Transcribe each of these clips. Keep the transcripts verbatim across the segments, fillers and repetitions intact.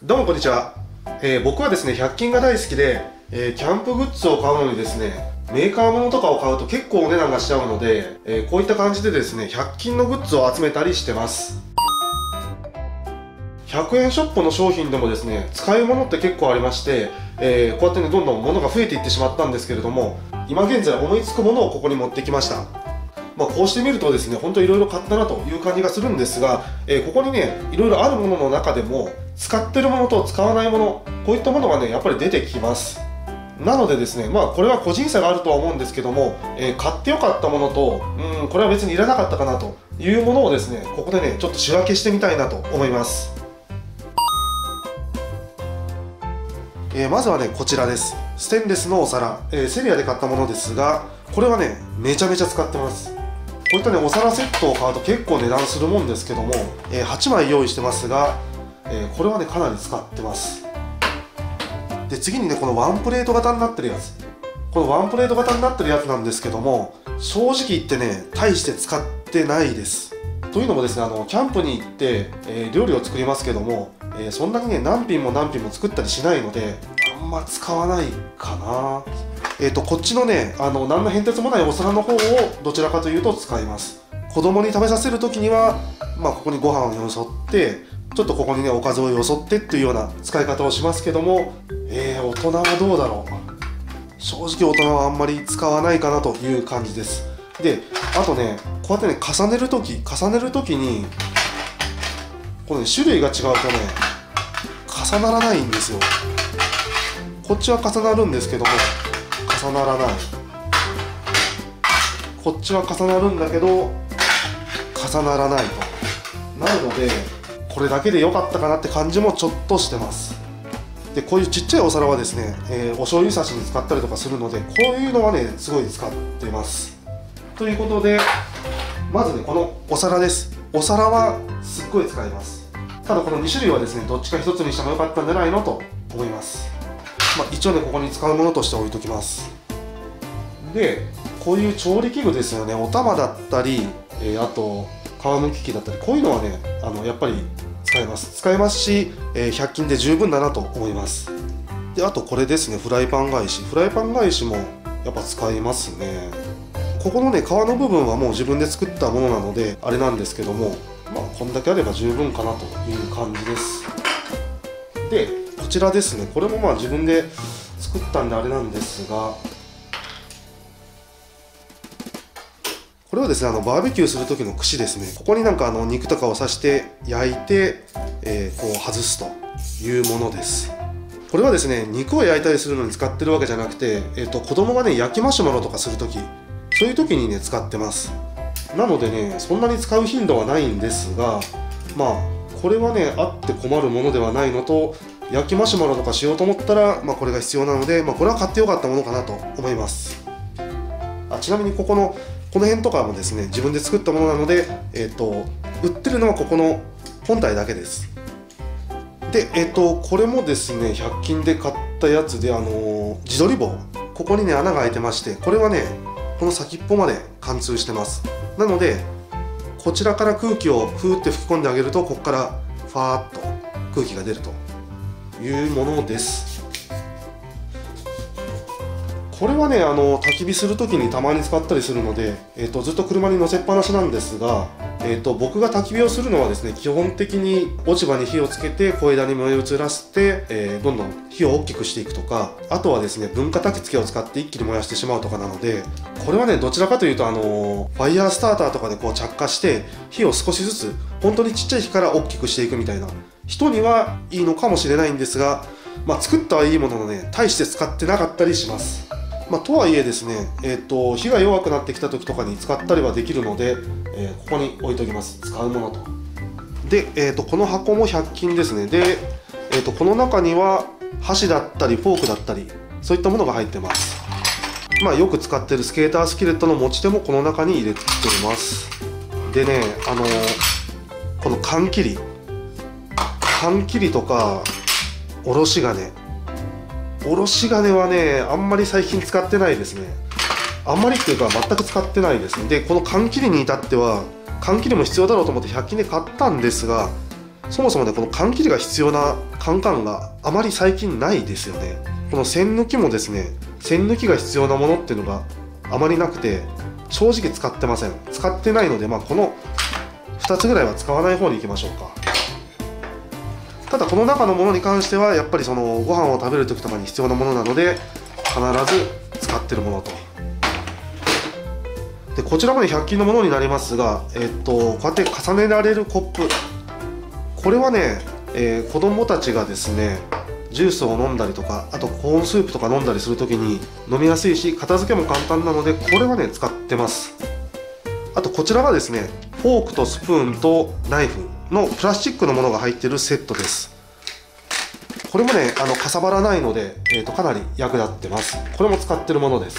どうもこんにちは。えー、僕はですねひゃく均が大好きで、えー、キャンプグッズを買うのにですねメーカーものとかを買うと結構お値段がしちゃうので、えー、こういった感じでですねひゃく均のグッズを集めたりしてます。ひゃくえんショップの商品でもですね使い物って結構ありまして、えー、こうやってねどんどん物が増えていってしまったんですけれども、今現在思いつくものをここに持ってきました。まあこうしてみるとですね、本当いろいろ買ったなという感じがするんですが、えー、ここにね、いろいろあるものの中でも、使ってるものと使わないもの、こういったものがね、やっぱり出てきます。なのでですね、まあこれは個人差があるとは思うんですけども、えー、買ってよかったものと、うん、これは別にいらなかったかなというものをですね、ここでね、ちょっと仕分けしてみたいなと思います。えー、まずはね、こちらです。ステンレスのお皿、えー、セリアで買ったものですが、これはね、めちゃめちゃ使ってます。こういったねお皿セットを買うと結構値段するもんですけども、えー、はちまい用意してますが、えー、これはねかなり使ってます。で次にねこのワンプレート型になってるやつ、このワンプレート型になってるやつなんですけども、正直言ってね大して使ってないです。というのもですね、あのキャンプに行って、えー、料理を作りますけども、えー、そんなにね何品も何品も作ったりしないのであんま使わないかな。えーとこっちのねあの何の変哲もないお皿の方をどちらかというと使います。子供に食べさせる時には、まあ、ここにご飯をよそってちょっとここにねおかずをよそってっていうような使い方をしますけども、えー、大人はどうだろう。正直大人はあんまり使わないかなという感じです。であとねこうやってね重ねる時重ねる時にこの、ね、種類が違うとね重ならないんですよ。こっちは重なるんですけども重ならない、こっちは重なるんだけど重ならないとなるので、これだけで良かったかなって感じもちょっとしてます。でこういうちっちゃいお皿はですね、えー、お醤油差しに使ったりとかするので、こういうのはねすごい使ってます。ということでまずねこのお皿です。お皿はすっごい使います。ただこのに種類はですねどっちかひとつにしてもよかったんじゃないのと思います。まあ、一応ねここに使うものとして置いときます。でこういう調理器具ですよね、お玉だったり、えー、あと皮むき器だったり、こういうのはねあのやっぱり使えます使えますし、えー、ひゃく均で十分だなと思います。であとこれですね、フライパン返しフライパン返しもやっぱ使いますね。ここのね皮の部分はもう自分で作ったものなのであれなんですけども、まあこんだけあれば十分かなという感じです。でこちらですね、これもまあ自分で作ったんであれなんですが、これはですねあのバーベキューする時の串ですね。ここになんかあの肉とかを刺して焼いて、えー、こう外すというものです。これはですね肉を焼いたりするのに使ってるわけじゃなくて、えー、と子供がね焼きマシュマロとかする時、そういう時にね使ってます。なのでねそんなに使う頻度はないんですが、まあこれはねあって困るものではないのと、焼きマシュマロとかしようと思ったら、まあ、これが必要なので、まあ、これは買ってよかったものかなと思います。あちなみにここのこの辺とかもですね自分で作ったものなので、えー、と売ってるのはここの本体だけです。で、えー、とこれもですねひゃく均で買ったやつで、あのー、自撮り棒、ここにね穴が開いてまして、これはねこの先っぽまで貫通してます。なのでこちらから空気をふーって吹き込んであげると、ここからファーっと空気が出るというものです。これはねあの焚き火する時にたまに使ったりするので、えー、とずっと車に乗せっぱなしなんですが、えー、と僕が焚き火をするのはですね基本的に落ち葉に火をつけて小枝に燃え移らせて、えー、どんどん火を大きくしていくとか、あとはですね分火焚き付けを使って一気に燃やしてしまうとかなので、これはねどちらかというとあのファイヤースターターとかでこう着火して火を少しずつ本当にちっちゃい火から大きくしていくみたいな人にはいいのかもしれないんですが、まあ、作ったはいいもののね大して使ってなかったりします。まあ、とはいえですね、えー、と火が弱くなってきた時とかに使ったりはできるので、えー、ここに置いときます。使うものと。で、えー、とこの箱もひゃく均ですね。で、えー、とこの中には箸だったりフォークだったりそういったものが入ってます。まあよく使ってるスケータースキレットの持ち手もこの中に入れています。でね、あのー、この缶切り缶切りとかおろし金おろし金はねあんまり最近使ってないですね。あんまりっていうか全く使ってないですね。でこの缶切りに至っては缶切りも必要だろうと思ってひゃく均で買ったんですが、 そもそもねこの缶切りが必要なカンカンがあまり最近ないですよね。この栓抜きもですね、栓抜きが必要なものっていうのがあまりなくて、正直使ってません。使ってないので、まあ、このふたつぐらいは使わない方に行きましょうか。ただこの中のものに関してはやっぱりそのご飯を食べる時とかに必要なものなので必ず使ってるものと。でこちらもねひゃく均のものになりますが、えっとこうやって重ねられるコップ、これはね、えー、子供たちがですねジュースを飲んだりとか、あとコーンスープとか飲んだりする時に飲みやすいし片付けも簡単なので、これはね使ってます。あとこちらはですねフォークとスプーンとナイフのプラスチックのものが入っているセットです。これもねあのかさばらないので、えー、とかなり役立ってます。これも使ってるものです。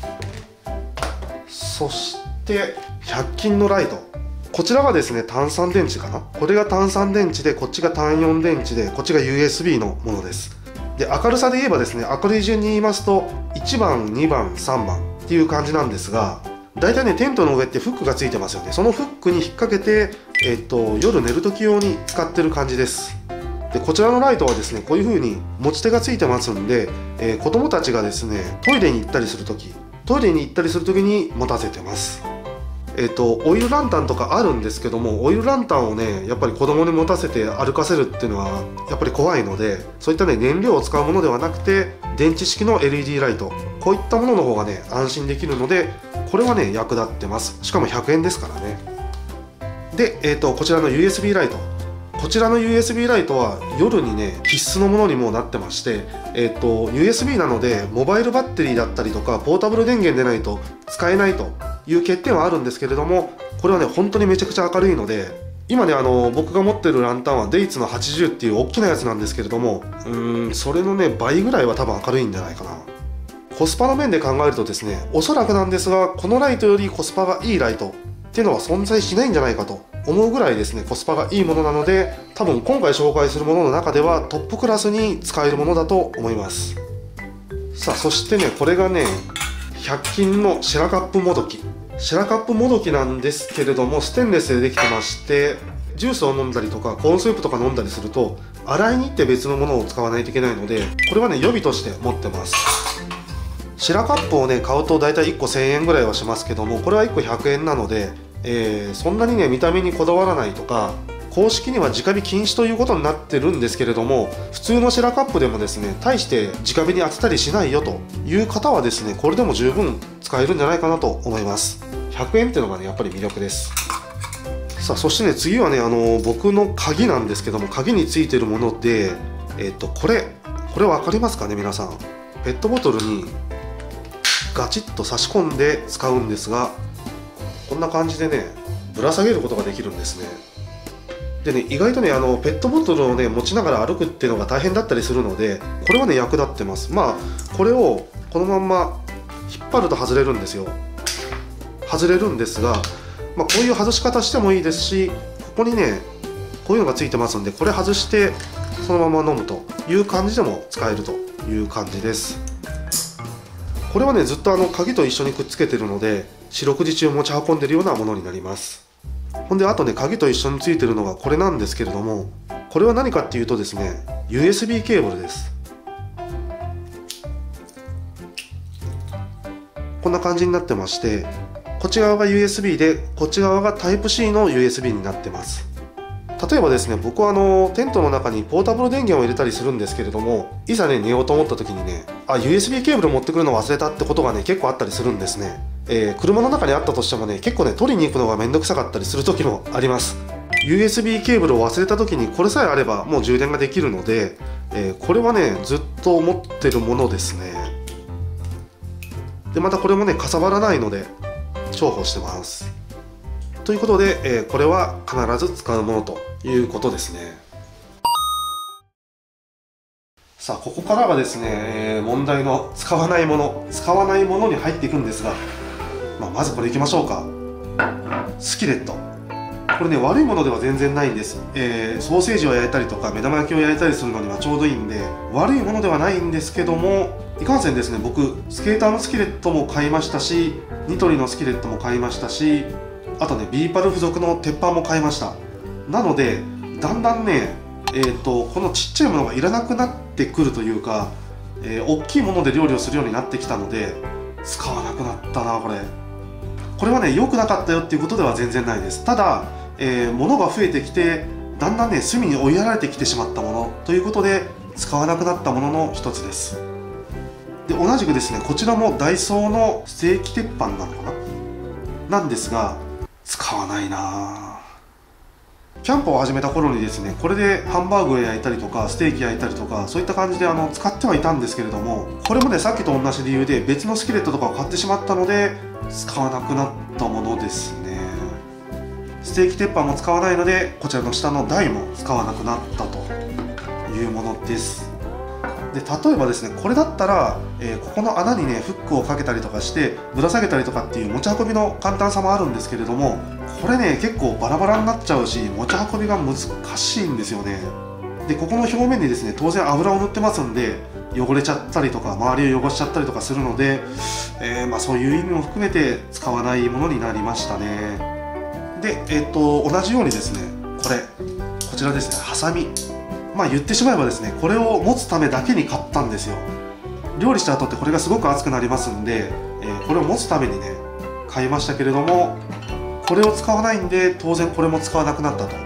そしてひゃく均のライト、こちらがですね単三電池かな。これが単三電池で、こっちが単四電池で、こっちが ユーエスビー のものです。で明るさで言えばですね、明るい順に言いますといちばんにばんさんばんっていう感じなんですが、だいたいねテントの上ってフックがついてますよね。そのフックに引っ掛けて、えっと夜寝る時用に使ってる感じです。でこちらのライトはですねこういう風に持ち手がついてますんで、えー、子供たちがですねトイレに行ったりする時トイレに行ったりする時に持たせてます。えっとオイルランタンとかあるんですけども、オイルランタンをねやっぱり子供に持たせて歩かせるっていうのはやっぱり怖いので、そういったね燃料を使うものではなくて電池式の エルイーディー ライト、こういったものの方がね安心できるので、これはね役立ってます。しかもひゃくえんですからね。で、えっとこちらの ユーエスビー ライト、こちらの ユーエスビー ライトは夜にね必須のものにもなってまして、えっと ユーエスビー なのでモバイルバッテリーだったりとかポータブル電源でないと使えないという欠点はあるんですけれども、これはね本当にめちゃくちゃ明るいので、今ねあの僕が持ってるランタンはデイツのはちじゅうっていう大きなやつなんですけれども、うーんそれのね倍ぐらいは多分明るいんじゃないかな。コスパの面で考えるとですね、おそらくなんですがこのライトよりコスパがいいライトっていうのは存在しないんじゃないかと思うぐらいですねコスパがいいものなので、多分今回紹介するものの中ではトップクラスに使えるものだと思います。さあそしてねこれがねひゃく均のシェラカップもどき、シェラカップもどきなんですけれどもステンレスでできてまして、ジュースを飲んだりとかコーンスープとか飲んだりすると洗いに行って別のものを使わないといけないので、これはね予備として持ってます。シェラカップをね買うと大体いっこせんえんぐらいはしますけども、これはいっこひゃくえんなので、えー、そんなにね見た目にこだわらないとか、公式には直火禁止ということになってるんですけれども、普通のシェラカップでもですね大して直火に当てたりしないよという方はですね、これでも十分使えるんじゃないかなと思います。ひゃくえんっていうのがねやっぱり魅力です。さあそしてね次はねあの僕の鍵なんですけども、鍵についてるもので、えっとこれこれ分かりますかね皆さん。ペットボトルにガチッと差し込んで使うんですが、こんな感じでねぶら下げることができるんですね。でね意外とねあのペットボトルをね持ちながら歩くっていうのが大変だったりするので、これはね役立ってます。まあこれをこのまんま引っ張ると外れるんですよ。外れるんですが、まあ、こういう外し方してもいいですし、ここにねこういうのがついてますんで、これ外してそのまま飲むという感じでも使えるという感じです。これはねずっとあの鍵と一緒にくっつけてるので四六時中持ち運んでるようなものになります。ほんであとね鍵と一緒についてるのがこれなんですけれども、これは何かっていうとですね ユーエスビー ケーブルです。こんな感じになってまして、こっち側が ユーエスビー でこっち側が タイプシー の ユーエスビー になってます。例えばですね僕はあのテントの中にポータブル電源を入れたりするんですけれども、いざね寝ようと思った時にねあ ユーエスビー ケーブル持ってくるの忘れたってことがね結構あったりするんですね。えー、車の中にあったとしてもね結構ね取りに行くのがめんどくさかったりする時もあります。 ユーエスビー ケーブルを忘れた時にこれさえあればもう充電ができるので、えー、これはねずっと持ってるものですね。でまたこれもねかさばらないので重宝してます。ということで、えー、これは必ず使うものということですね。さあここからがですね、えー、問題の使わないもの使わないものに入っていくんですが、まあ、まずこれいきましょうか。スキレット、これね悪いものでは全然ないんです。えー、ソーセージを焼いたりとか目玉焼きを焼いたりするのにはちょうどいいんで悪いものではないんですけども、いかんせんですね僕スケーターのスキレットも買いましたし、ニトリのスキレットも買いましたし、あとねビーパル付属の鉄板も買いました。なのでだんだんね、えーとこのちっちゃいものがいらなくなってくるというか、えー、大きいもので料理をするようになってきたので使わなくなったな。これこれはね良くなかったよっていうことでは全然ないです。ただ、えー、物が増えてきてだんだんね隅に追いやられてきてしまったものということで使わなくなったものの一つです。で同じくですね、こちらもダイソーのステーキ鉄板なのかななんですが、使わないな。キャンプを始めた頃にですね、これでハンバーグを焼いたりとかステーキ焼いたりとかそういった感じであの使ってはいたんですけれども、これもねさっきと同じ理由で別のスキレットとかを買ってしまったので使わなくなったものですね。ステーキ鉄板も使わないので、こちらの下の台も使わなくなったというものです。で例えばですね、これだったら、えー、ここの穴にねフックをかけたりとかしてぶら下げたりとかっていう持ち運びの簡単さもあるんですけれども、これね結構バラバラになっちゃうし持ち運びが難しいんですよね。でここの表面にですね当然油を塗ってますんで汚れちゃったりとか周りを汚しちゃったりとかするので、えーまあ、そういう意味も含めて使わないものになりましたね。で、えー、と同じようにですね、これこちらですね、ハサミ。まあ言ってしまえばですね、これを持つためだけに買ったんですよ。料理した後ってこれがすごく熱くなりますんで、えー、これを持つためにね買いましたけれども、これを使わないんで当然これも使わなくなったと。うん、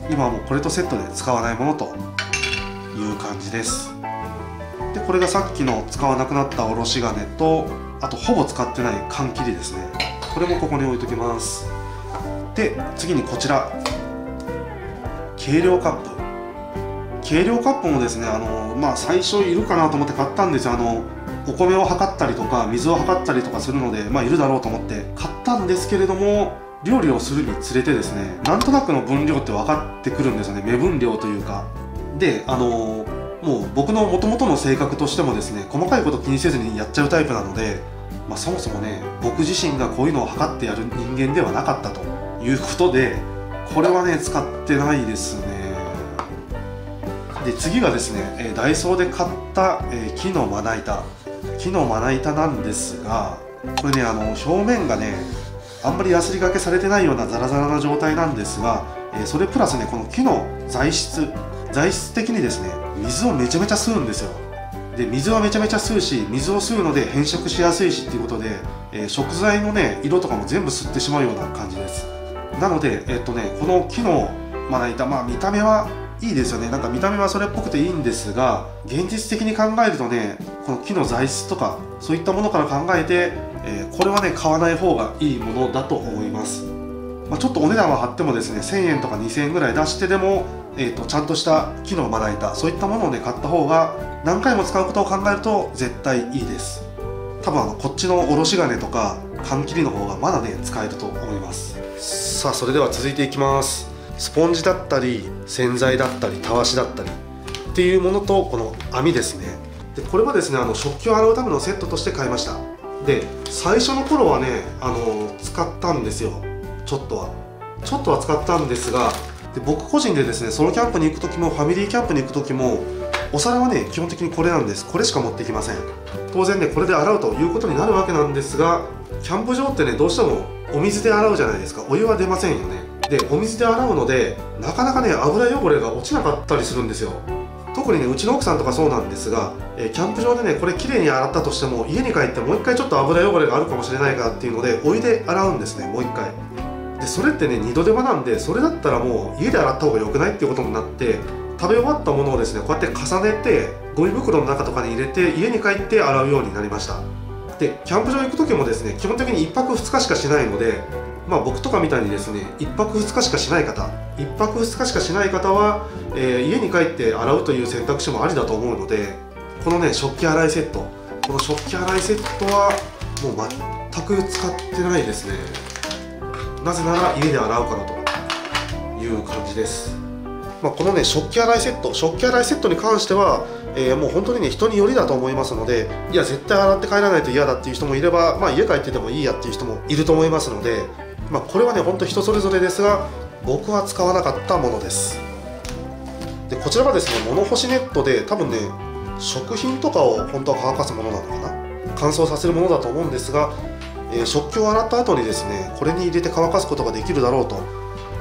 今はもうこれとセットで使わないものという感じです。でこれがさっきの使わなくなったおろし金と、あとほぼ使ってない缶切りですね。これもここに置いときます。で次にこちら計量カップ。計量カップもですね、あのまあ最初いるかなと思って買ったんですよ。あのお米を測ったりとか水を測ったりとかするので、まあいるだろうと思って買ったんですけれども、料理をするにつれてですね、なんとなくの分量って分かってくるんですよね。目分量というか。であのもう僕の元々の性格としてもですね、細かいこと気にせずにやっちゃうタイプなので、まあ、そもそもね僕自身がこういうのを測ってやる人間ではなかったということで、これはね使ってないですね。で次がですね、えー、ダイソーで買った、えー、木のまな板。木のまな板なんですが、これねあの表面がねあんまりヤスリがけされてないようなザラザラな状態なんですが、えー、それプラスねこの木の材質材質的にですね水をめちゃめちゃ吸うんですよ。で水はめちゃめちゃ吸うし、水を吸うので変色しやすいしっていうことで、えー、食材のね色とかも全部吸ってしまうような感じです。なのでえっとねこの木のまな板、まあ見た目はいいですよね。なんか見た目はそれっぽくていいんですが、現実的に考えるとねこの木の材質とかそういったものから考えて、えー、これはね買わない方がいいものだと思います。まあ、ちょっとお値段は張ってもですねせんえんとかにせんえんぐらい出してでも、えー、とちゃんとした木のまな板そういったものをね買った方が何回も使うことを考えると絶対いいです。多分あのこっちのおろし金とか缶切りの方がまだね使えると思います。さあそれでは続いていきます。スポンジだったり洗剤だったりたわしだったりっていうものとこの網ですね。でこれはですねあの食器を洗うためのセットとして買いました。で最初の頃はねあの使ったんですよ。ちょっとはちょっとは使ったんですが、で僕個人でですねソロキャンプに行く時もファミリーキャンプに行く時もお皿はね基本的にこれなんです。これしか持ってきません。当然ねこれで洗うということになるわけなんですが、キャンプ場ってねどうしてもお水で洗うじゃないですか。お湯は出ませんよね。でお水で洗うのでなかなかね油汚れが落ちなかったりするんですよ。特にねうちの奥さんとかそうなんですが、えー、キャンプ場でねこれ綺麗に洗ったとしても家に帰ってもう一回ちょっと油汚れがあるかもしれないからっていうのでお湯で洗うんですね、もう一回。でそれってね二度手間なんで、それだったらもう家で洗った方が良くないっていうことになって、食べ終わったものをですねこうやって重ねてゴミ袋の中とかに入れて家に帰って洗うようになりました。でキャンプ場行く時もですね基本的にいっぱくふつかしかしないので、まあ僕とかみたいにですねいっぱくふつかしかしない方いっぱくふつかしかしない方は、えー、家に帰って洗うという選択肢もありだと思うので、このね食器洗いセットこの食器洗いセットはもう全く使ってないですね。なぜなら家で洗うからという感じです。まあ、このね食器洗いセット食器洗いセットに関しては、えー、もう本当にね人によりだと思いますので、いや絶対洗って帰らないと嫌だっていう人もいれば、まあ、家帰っててもいいやっていう人もいると思いますので、まあ、これはね本当人それぞれですが僕は使わなかったものです。でこちらがですね物干しネットで多分ね食品とかを本当は乾かすものなのかな、乾燥させるものだと思うんですが、えー、食器を洗った後にですねこれに入れて乾かすことができるだろうと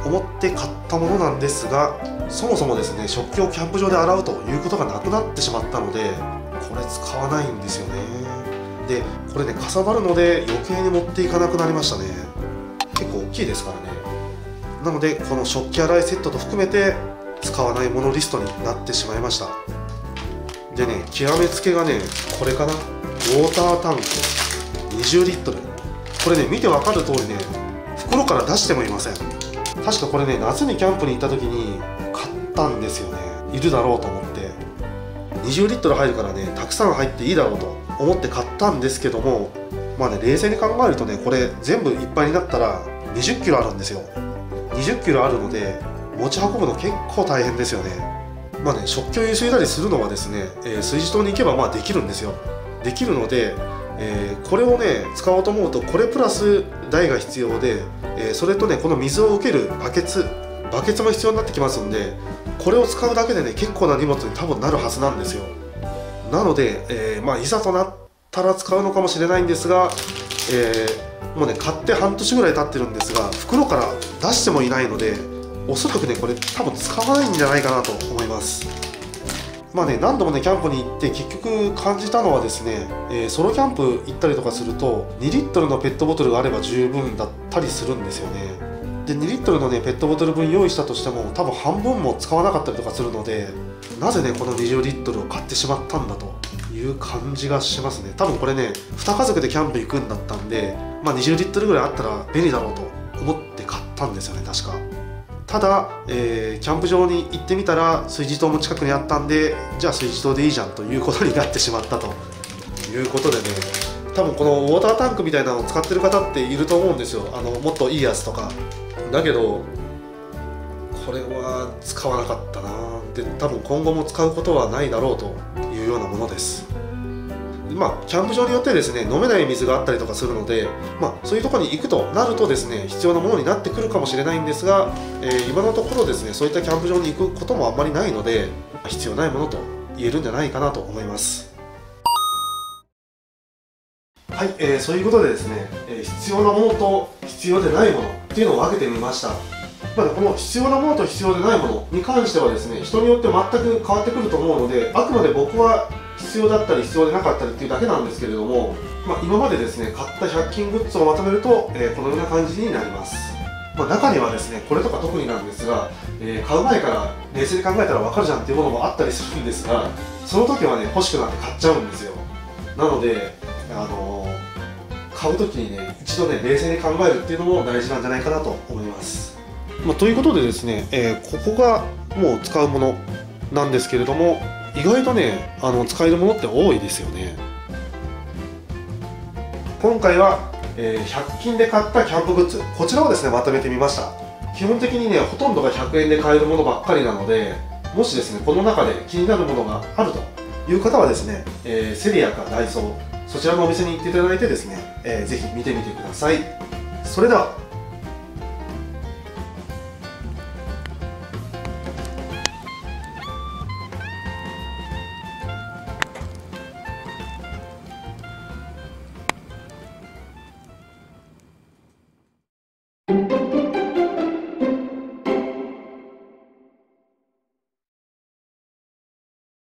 思って買ったものなんですが、そもそもですね食器をキャンプ場で洗うということがなくなってしまったので、これ使わないんですよね。でこれねかさばるので余計に持っていかなくなりましたね。結構大きいですからね。なのでこの食器洗いセットと含めて使わないものリストになってしまいました。でね極めつけがねこれかな。ウォータータンクにじゅうリットル。これね見てわかる通りね袋から出してもいません。確かこれね夏にキャンプに行った時に買ったんですよね。いるだろうと思って。にじゅうリットル入るからねたくさん入っていいだろうと思って買ったんですけども、まあね冷静に考えるとねこれ全部いっぱいになったらにじゅっキロあるんですよ。にじゅっキロあるので持ち運ぶの結構大変ですよね。まあね食器をゆすいだりするのはですね、えー、炊事棟に行けばまあできるんですよ。できるので、えー、これをね使おうと思うとこれプラス台が必要で、えー、それとねこの水を受けるバケツバケツも必要になってきますんで、これを使うだけでね結構な荷物に多分なるはずなんですよ。なので、えー、まあいざとなったら使うのかもしれないんですが、えー、もうね買って半年ぐらい経ってるんですが袋から出してもいないので、おそらくねこれ多分使わないんじゃないかなと思います。まあね何度もねキャンプに行って結局感じたのはですね、えー、ソロキャンプ行ったりとかするとにリットルのペットボトルがあれば十分だったりするんですよね。でにリットルのねペットボトル分用意したとしても多分半分も使わなかったりとかするので、なぜねこのにじゅうリットルを買ってしまったんだという感じがしますね。多分これねに家族でキャンプ行くんだったんで、まあ、にじゅうリットルぐらいあったら便利だろうと思って買ったんですよね確か。ただ、えー、キャンプ場に行ってみたら炊事棟も近くにあったんで、じゃあ炊事棟でいいじゃんということになってしまったということでね、多分このウォータータンクみたいなのを使ってる方っていると思うんですよ。あのもっといいやつとか。だけどこれは使わなかったな。で多分今後も使うことはないだろうというようなものです。まあキャンプ場によってですね飲めない水があったりとかするので、まあ、そういうところに行くとなるとですね必要なものになってくるかもしれないんですが、えー、今のところですねそういったキャンプ場に行くこともあんまりないので必要ないものと言えるんじゃないかなと思います。はい、えー、そういうことでですね、えー、必要なものと必要でないものっていうのを分けてみました。まあ、この必要なものと必要でないものに関してはですね人によって全く変わってくると思うので、あくまで僕は必要だったり必要でなかったりっていうだけなんですけれども、まあ、今までですね買ったひゃく均グッズをまとめると、えー、このような感じになります。まあ、中にはですねこれとか特になんですが、えー、買う前から冷静に考えたら分かるじゃんっていうものもあったりするんですが、その時はね欲しくなって買っちゃうんですよ。なので、あのー、買う時にね一度ね冷静に考えるっていうのも大事なんじゃないかなと思います。まあ、ということでですね、えー、ここがもう使うものなんですけれども、意外とねあの使えるものって多いですよね。今回は、えー、ひゃく均で買ったキャンプグッズ、こちらをですねまとめてみました。基本的にねほとんどがひゃくえんで買えるものばっかりなので、もしですねこの中で気になるものがあるという方はですね、えー、セリアかダイソーそちらのお店に行っていただいてですね、えー、ぜひ見てみてください。それでは